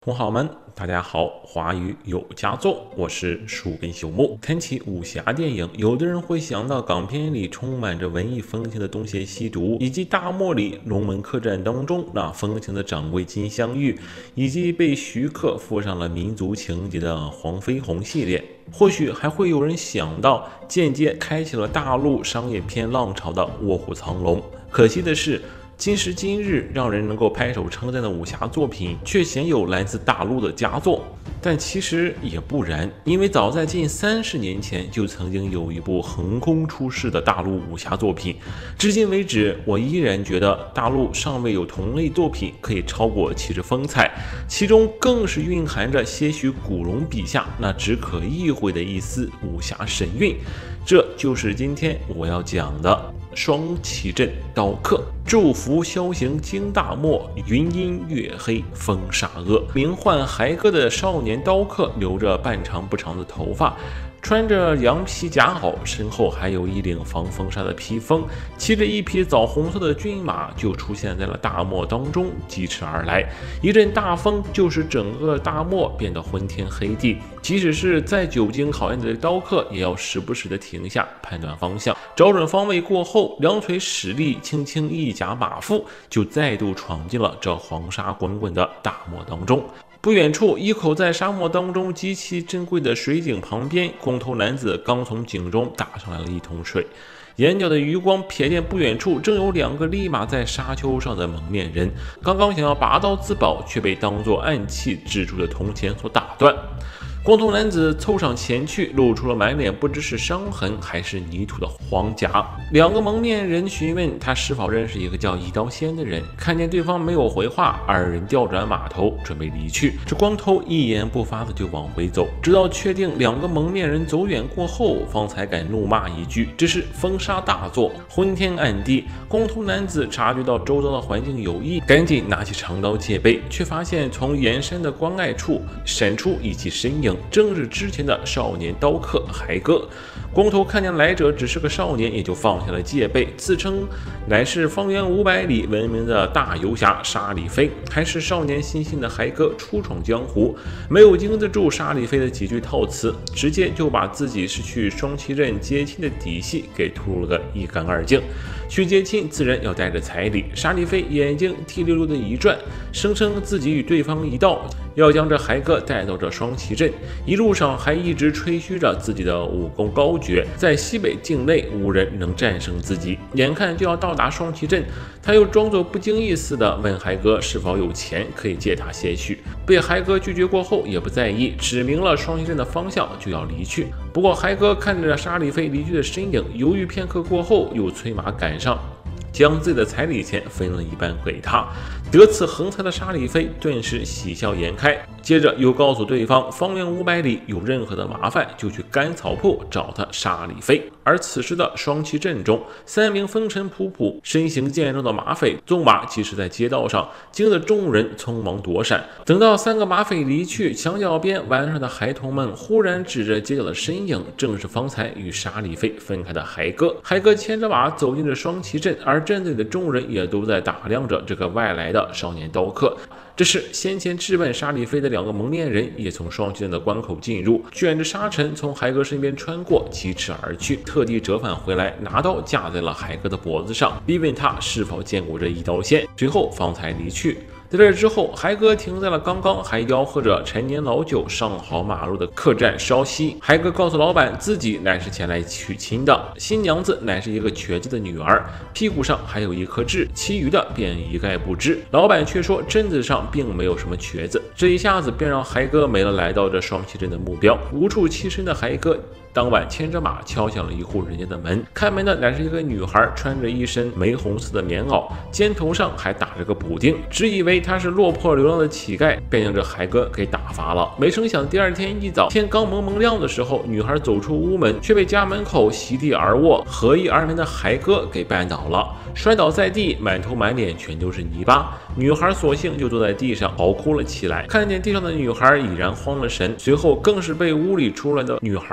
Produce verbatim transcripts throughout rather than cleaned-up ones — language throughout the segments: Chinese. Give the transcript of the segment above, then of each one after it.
同好们，大家好，华语有佳作，我是树根朽木。谈起武侠电影，有的人会想到港片里充满着文艺风情的东邪西毒，以及大漠里龙门客栈当中那风情的掌柜金镶玉，以及被徐克附上了民族情节的黄飞鸿系列。或许还会有人想到间接开启了大陆商业片浪潮的卧虎藏龙。可惜的是，今时今日，让人能够拍手称赞的武侠作品，却鲜有来自大陆的佳作。但其实也不然，因为早在近三十年前，就曾经有一部横空出世的大陆武侠作品。至今为止，我依然觉得大陆尚未有同类作品可以超过其之风采，其中更是蕴含着些许古龙笔下那只可意会的一丝武侠神韵。这就是今天我要讲的双旗镇刀客。祝福萧行经大漠，云阴月黑风沙恶。名唤孩歌的少年刀客，留着半长不长的头发，穿着羊皮夹袄，身后还有一领防风沙的披风，骑着一匹枣红色的骏马，就出现在了大漠当中，疾驰而来。一阵大风，就使整个大漠变得昏天黑地。即使是再久经考验的刀客，也要时不时的停下，判断方向，找准方位过后，两腿使力，轻轻一夹马腹，就再度闯进了这黄沙滚滚的大漠当中。不远处，一口在沙漠当中极其珍贵的水井旁边，光头男子刚从井中打上来了一桶水，眼角的余光瞥见不远处正有两个立马在沙丘上的蒙面人，刚刚想要拔刀自保，却被当作暗器制住的铜钱所打断。光头男子凑上前去，露出了满脸不知是伤痕还是泥土的黄甲。两个蒙面人询问他是否认识一个叫一刀仙的人，看见对方没有回话，二人调转马头准备离去。这光头一言不发的就往回走，直到确定两个蒙面人走远过后，方才敢怒骂一句：“这是风沙大作，昏天暗地。”光头男子察觉到周遭的环境有异，赶紧拿起长刀戒备，却发现从岩山的关隘处闪出一记身影，正是之前的少年刀客孩歌。光头看见来者只是个少年，也就放下了戒备，自称乃是方圆五百里闻名的大游侠沙里飞，还是少年心性的孩歌初闯江湖，没有经得住沙里飞的几句套词，直接就把自己是去双旗镇接亲的底细给吐露了个一干二净。去接亲自然要带着彩礼，沙里飞眼睛滴溜溜的一转，声称自己与对方一道，要将这孩歌带到这双旗镇，一路上还一直吹嘘着自己的武功高绝，在西北境内无人能战胜自己。眼看就要到达双旗镇，他又装作不经意似的问孩歌是否有钱可以借他些许，被孩歌拒绝过后也不在意，指明了双旗镇的方向就要离去。不过孩歌看着沙里飞离去的身影，犹豫片刻过后，又催马赶上，将自己的彩礼钱分了一半给他。得此横财的沙里飞顿时喜笑颜开，接着又告诉对方，方圆五百里有任何的麻烦就去甘草铺找他沙里飞。而此时的双旗镇中，三名风尘仆仆、身形健壮的马匪纵马疾驰在街道上，惊得众人匆忙躲闪。等到三个马匪离去，墙角边玩耍的孩童们忽然指着街角的身影，正是方才与沙里飞分开的孩歌。孩歌牵着马走进了双旗镇，而镇子里的众人也都在打量着这个外来的少年刀客。这时先前质问沙里飞的两个蒙面人也从双旗镇的关口进入，卷着沙尘从孩歌身边穿过，疾驰而去，特地折返回来，拿刀架在了孩歌的脖子上，逼问他是否见过这一刀仙，随后方才离去。在这之后，孩歌停在了刚刚还吆喝着陈年老酒上好马路的客栈稍息。孩歌告诉老板，自己乃是前来娶亲的，新娘子乃是一个瘸子的女儿，屁股上还有一颗痣，其余的便一概不知。老板却说镇子上并没有什么瘸子，这一下子便让孩歌没了来到这双旗镇的目标。无处栖身的孩歌当晚牵着马敲响了一户人家的门，开门的乃是一个女孩，穿着一身玫红色的棉袄，肩头上还打着个补丁，只以为她是落魄流浪的乞丐，便将这孩歌给打发了。没成想第二天一早，天刚蒙蒙亮的时候，女孩走出屋门，却被家门口席地而卧合衣而眠的孩歌给绊倒了，摔倒在地，满头满脸全都是泥巴。女孩索性就坐在地上嚎哭了起来，看见地上的女孩已然慌了神，随后更是被屋里出来的女孩父亲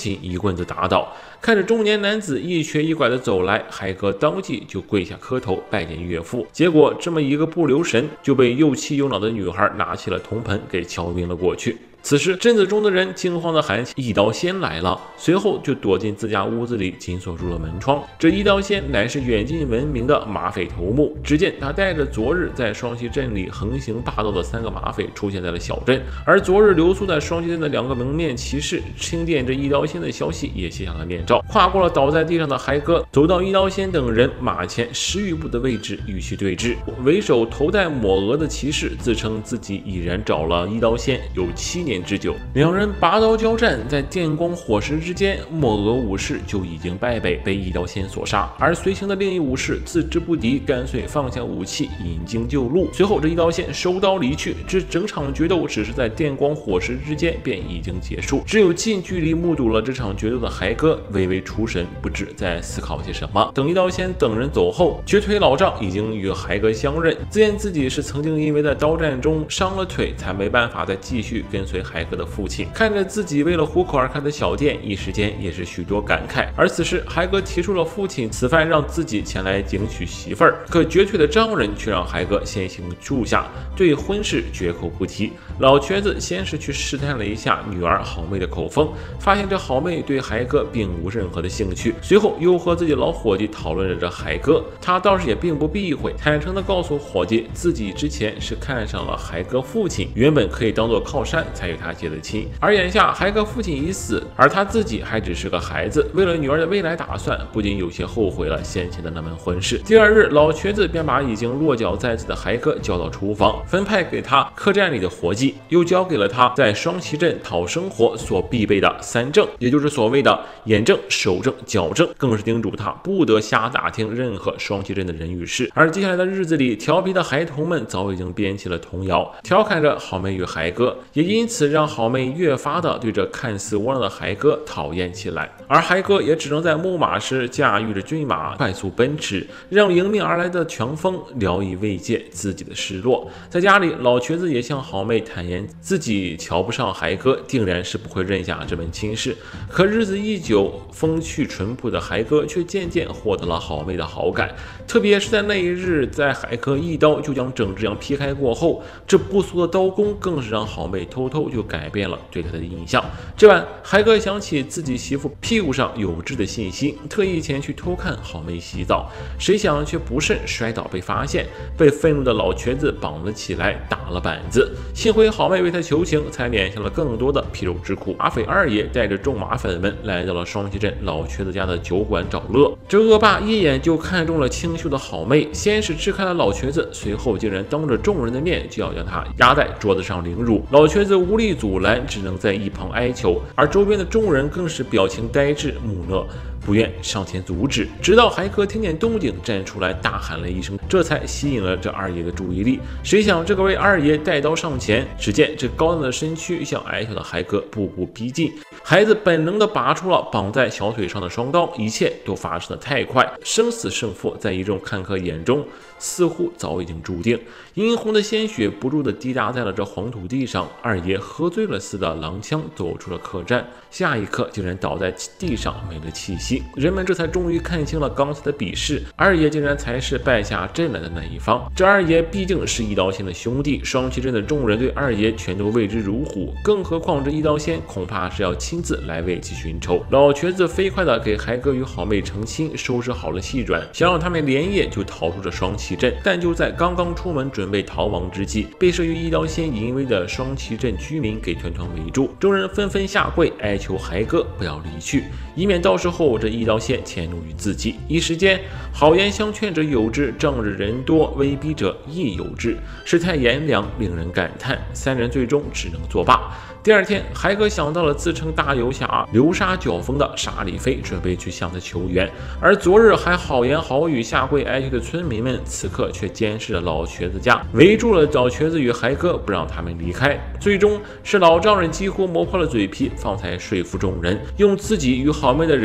亲一棍子打倒。看着中年男子一瘸一拐的走来，海哥当即就跪下磕头拜见岳父。结果这么一个不留神，就被又气又恼的女孩拿起了铜盆给敲晕了过去。此时镇子中的人惊慌地喊起一刀仙来了，随后就躲进自家屋子里紧锁住了门窗。这一刀仙乃是远近闻名的马匪头目，只见他带着昨日在双溪镇里横行霸道的三个马匪出现在了小镇，而昨日留宿在双溪镇的两个蒙面骑士听见这一刀仙的消息，也卸下了面罩，跨过了倒在地上的海哥，走到一刀仙等人马前十余步的位置与其对峙。为首头戴抹额的骑士自称自己已然找了一刀仙有七年之久，两人拔刀交战，在电光火石之间，抹额武士就已经败北，被一刀仙所杀。而随行的另一武士自知不敌，干脆放下武器引经就路。随后这一刀仙收刀离去，这整场决斗只是在电光火石之间便已经结束。只有近距离目睹了这场决斗的海哥微微出神，不知在思考些什么。等一刀仙等人走后，瘸腿老丈已经与海哥相认，自言自己是曾经因为在刀战中伤了腿，才没办法再继续跟随海哥的父亲。看着自己为了糊口而开的小店，一时间也是许多感慨。而此时海哥提出了父亲此番让自己前来迎娶媳妇儿，可瘸腿的丈人却让海哥先行住下，对婚事绝口不提。老瘸子先是去试探了一下女儿好妹的口风，发现这好妹对海哥并无任何的兴趣，随后又和自己老伙计讨论着这海哥，他倒是也并不避讳，坦诚地告诉伙计自己之前是看上了海哥父亲，原本可以当做靠山才与他结的亲，而眼下海哥父亲已死，而他自己还只是个孩子，为了女儿的未来打算，不仅有些后悔了先前的那门婚事。第二日，老瘸子便把已经落脚在此的海哥叫到厨房，分派给他客栈里的活计，又交给了他在双溪镇讨生活所必备的三证，也就是所谓的眼证、手证、脚证，更是叮嘱他不得瞎打听任何双溪镇的人与事。而接下来的日子里，调皮的孩童们早已经编起了童谣，调侃着好妹与海哥，也因此让好妹越发的对这看似窝囊的海哥讨厌起来。而海哥也只能在牧马时驾驭着骏马快速奔驰，让迎面而来的强风聊以慰藉自己的失落。在家里，老瘸子也向好妹坦言自己瞧不上海哥，定然是不会认下这门亲事。可日子一久，风趣淳朴的海哥却渐渐获得了好妹的好感，特别是在那一日，在海哥一刀就将整只羊劈开过后，这不俗的刀工更是让好妹偷偷就改变了对他的印象。这晚，海哥想起自己媳妇屁股上有痣的信息，特意前去偷看好妹洗澡，谁想却不慎摔倒被发现，被愤怒的老瘸子绑了起来，打了板子。幸亏好妹为他求情，才免下了更多的皮肉之苦。马匪二爷带着众马粉们来到了双溪镇老瘸子家的酒馆找乐。这恶霸一眼就看中了清秀的好妹，先是支开了老瘸子，随后竟然当着众人的面就要将他压在桌子上凌辱。老瘸子无力阻拦，只能在一旁哀求，而周边的众人更是表情呆滞木讷，不愿上前阻止。直到海哥听见动静站出来大喊了一声，这才吸引了这二爷的注意力。谁想这个位二爷带刀上前，只见这高大的身躯向矮小的海哥步步逼近，孩子本能地拔出了绑在小腿上的双刀，一切都发生的太快，生死胜负在一众看客眼中似乎早已经注定。殷红的鲜血不住地滴答在了这黄土地上，二爷喝醉了似的踉跄走出了客栈，下一刻竟然倒在地上没了气息。人们这才终于看清了刚才的比试，二爷竟然才是败下阵来的那一方。这二爷毕竟是一刀仙的兄弟，双溪镇的众人对二爷全都畏之如虎，更何况这一刀仙恐怕是要亲自来为其寻仇。老瘸子飞快地给海哥与好妹成亲，收拾好了细软，想让他们连夜就逃出这双溪镇。但就在刚刚出门准备逃亡之际，被设于一刀仙淫威的双溪镇居民给团团围住，众人纷纷下跪哀求海哥不要离去，以免到时候这一刀仙迁怒于自己。一时间，好言相劝者有之，仗着人多威逼者亦有之，世态炎凉，令人感叹。三人最终只能作罢。第二天，海哥想到了自称大游侠流沙脚风的沙里飞，准备去向他求援。而昨日还好言好语下跪哀求的村民们，此刻却监视着老瘸子家，围住了老瘸子与海哥，不让他们离开。最终是老丈人几乎磨破了嘴皮，方才说服众人用自己与好妹的人头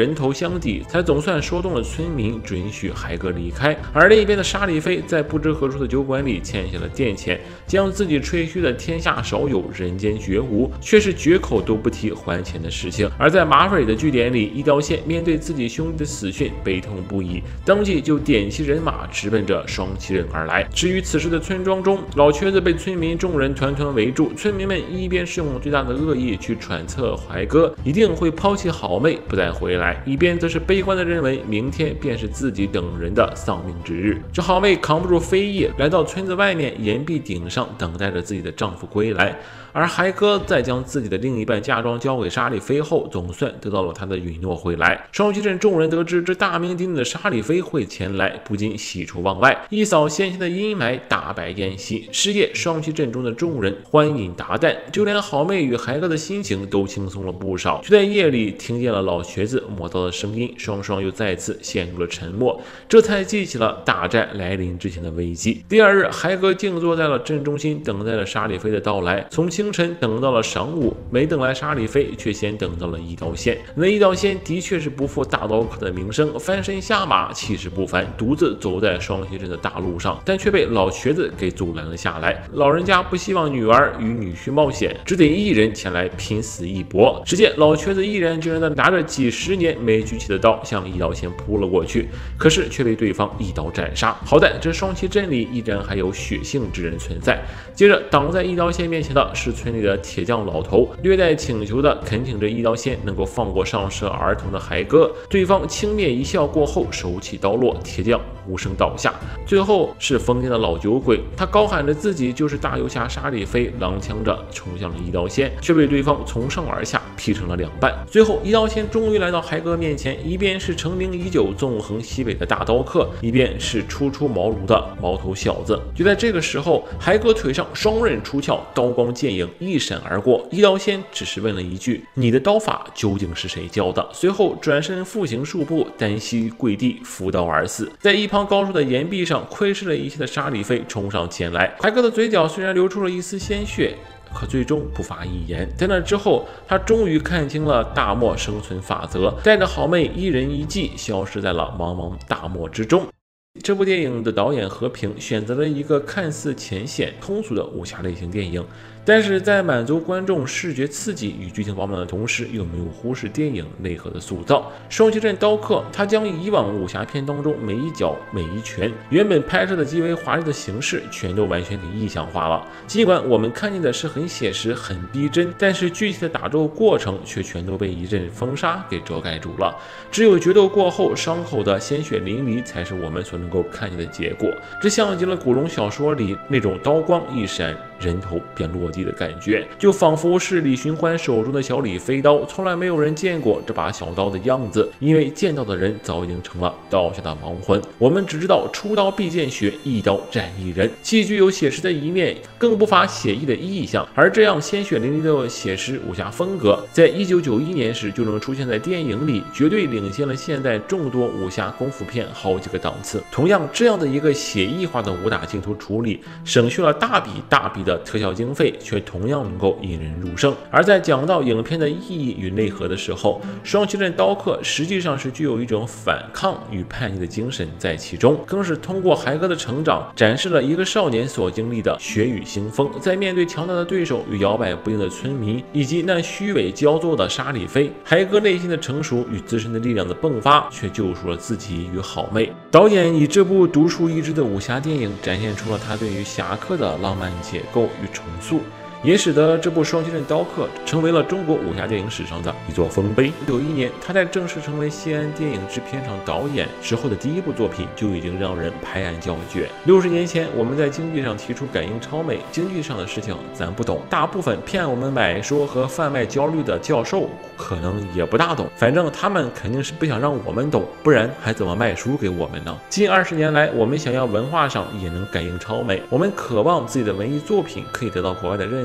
相抵，才总算说动了村民准许海哥离开。而另一边的沙里飞在不知何处的酒馆里欠下了店钱，将自己吹嘘的天下少有人间绝无，却是绝口都不提还钱的事情。而在马匪的据点里，一刀线面对自己兄弟的死讯悲痛不已，当即就点齐人马直奔着双旗镇而来。至于此时的村庄中，老瘸子被村民众人团团围住，村民们一边是用最大的恶意去揣测怀哥一定会抛弃好妹不再回来，一边则是悲观的认为明天便是自己等人的丧命之日。这好妹扛不住非议，来到村子外面岩壁顶上等待着自己的丈夫归来。而孩哥在将自己的另一半嫁妆交给沙里飞后，总算得到了他的允诺回来。双旗镇众人得知这大名鼎鼎的沙里飞会前来，不禁喜出望外，一扫先前的阴霾，大摆宴席。是夜，双旗镇中的众人欢饮达旦，就连好妹与孩哥的心情都轻松了不少。就在夜里，听见了老瘸子磨刀的声音，双双又再次陷入了沉默，这才记起了大战来临之前的危机。第二日，孩哥静坐在了镇中心，等待了沙里飞的到来。从清晨等到了晌午，没等来沙里飞，却先等到了一刀仙。那一刀仙的确是不负大刀客的名声，翻身下马，气势不凡，独自走在双溪镇的大路上，但却被老瘸子给阻拦了下来。老人家不希望女儿与女婿冒险，只得一人前来拼死一搏。只见老瘸子毅然决然地拿着几十年没举起的刀向一刀仙扑了过去，可是却被对方一刀斩杀。好在这双旗镇里依然还有血性之人存在。接着挡在一刀仙面前的是村里的铁匠老头，略带请求的恳请着一刀仙能够放过上涉儿童的孩哥。对方轻蔑一笑过后，手起刀落，铁匠无声倒下。最后是疯癫的老酒鬼，他高喊着自己就是大游侠沙里飞，踉跄着冲向了一刀仙，却被对方从上而下劈成了两半。最后一刀仙终于来到孩哥面前，一边是成名已久纵横西北的大刀客，一边是初出茅庐的毛头小子。就在这个时候，孩哥腿上双刃出鞘，刀光剑影一闪而过。一刀仙只是问了一句：“你的刀法究竟是谁教的？”随后转身复行数步，单膝跪地扶刀而死。在一旁高处的岩壁上，窥视了一切的沙里飞冲上前来，孩哥的嘴角虽然流出了一丝鲜血，可最终不发一言。在那之后，他终于看清了大漠生存法则，带着好妹一人一骑，消失在了茫茫大漠之中。这部电影的导演何平选择了一个看似浅显通俗的武侠类型电影，但是在满足观众视觉刺激与剧情饱满的同时，又没有忽视电影内核的塑造。双旗镇刀客，他将以往武侠片当中每一脚每一拳原本拍摄的极为华丽的形式，全都完全给意象化了。尽管我们看见的是很写实很逼真，但是具体的打斗过程却全都被一阵风沙给遮盖住了。只有决斗过后伤口的鲜血淋漓，才是我们所能够看见的结果。这像极了古龙小说里那种刀光一闪，人头便落地的感觉，就仿佛是李寻欢手中的小李飞刀，从来没有人见过这把小刀的样子，因为见到的人早已经成了刀下的亡魂。我们只知道出刀必见血，一刀斩一人，既具有写实的一面，更不乏写意的意象。而这样鲜血淋漓的写实武侠风格，在一九九一年时就能出现在电影里，绝对领先了现代众多武侠功夫片好几个档次。同样，这样的一个写意化的武打镜头处理，省去了大笔大笔的特效经费，却同样能够引人入胜。而在讲到影片的意义与内核的时候，双旗镇刀客实际上是具有一种反抗与叛逆的精神在其中，更是通过孩哥的成长，展示了一个少年所经历的血雨腥风。在面对强大的对手与摇摆不定的村民，以及那虚伪骄纵的沙里飞，孩哥内心的成熟与自身的力量的迸发，却救赎了自己与好妹。导演以这部独树一帜的武侠电影，展现出了他对于侠客的浪漫解构与重塑，也使得这部《双旗镇刀客》成为了中国武侠电影史上的一座丰碑。有一年，他在正式成为西安电影制片厂导演之后的第一部作品，就已经让人拍案叫绝。六十年前，我们在经济上提出感应超美，经济上的事情咱不懂，大部分骗我们买书和贩卖焦虑的教授可能也不大懂，反正他们肯定是不想让我们懂，不然还怎么卖书给我们呢？近二十年来，我们想要文化上也能感应超美，我们渴望自己的文艺作品可以得到国外的认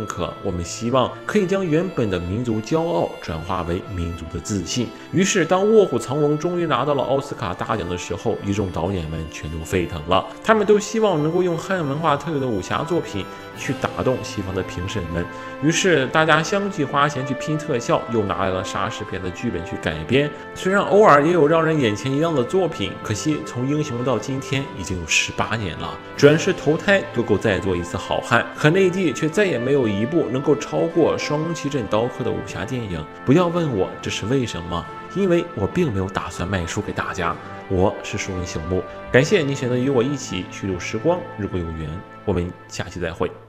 可，我们希望可以将原本的民族骄傲转化为民族的自信。于是，当《卧虎藏龙》终于拿到了奥斯卡大奖的时候，一众导演们全都沸腾了，他们都希望能够用汉文化特有的武侠作品去打动西方的评审们。于是，大家相继花钱去拼特效，又拿来了莎士比亚的剧本去改编。虽然偶尔也有让人眼前一亮的作品，可惜从英雄到今天已经有十八年了，转世投胎都够再做一次好汉。可内地却再也没有一部能够超过《双旗镇刀客》的武侠电影。不要问我这是为什么，因为我并没有打算卖书给大家。我是书文朽木，感谢你选择与我一起虚度时光。如果有缘，我们下期再会。